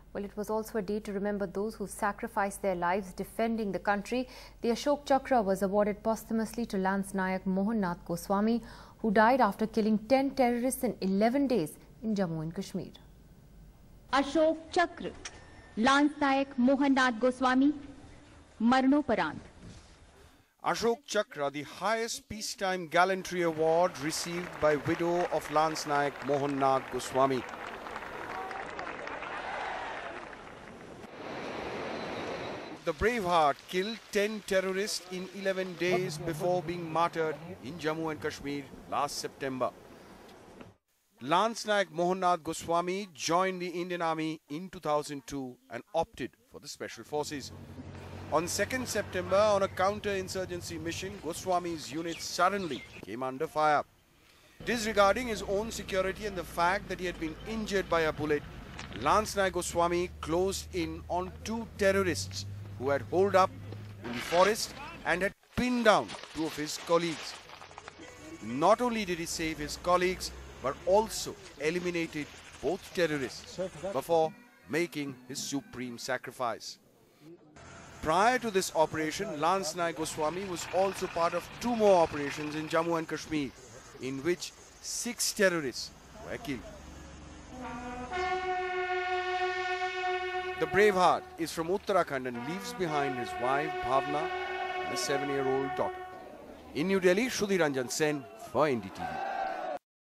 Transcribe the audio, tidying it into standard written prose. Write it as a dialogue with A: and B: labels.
A: Well, it was also a day to remember those who sacrificed their lives defending the country. The Ashok Chakra was awarded posthumously to Lance Nayak Mohan Nath Goswami, who died after killing 10 terrorists in 11 days in Jammu and Kashmir.
B: Ashok Chakra, Lance Nayak Mohan Nath Goswami, Marnoparant.
C: Ashok Chakra, the highest peacetime gallantry award received by widow of Lance Nayak Mohan Nath Goswami. The Braveheart killed 10 terrorists in 11 days before being martyred in Jammu and Kashmir last September. Lance Nayak Mohan Nath Goswami joined the Indian Army in 2002 and opted for the Special Forces. On 2nd September, on a counter-insurgency mission, Goswami's unit suddenly came under fire. Disregarding his own security and the fact that he had been injured by a bullet, Lance Nayak Goswami closed in on 2 terrorists who had holed up in the forest and had pinned down 2 of his colleagues. Not only did he save his colleagues, but also eliminated both terrorists before making his supreme sacrifice. Prior to this operation, Lance Nayak Goswami was also part of 2 more operations in Jammu and Kashmir, in which 6 terrorists were killed. The Braveheart is from Uttarakhand and leaves behind his wife Bhavna and a 7-year-old daughter. In New Delhi, Shruti Ranjan Sen for NDTV.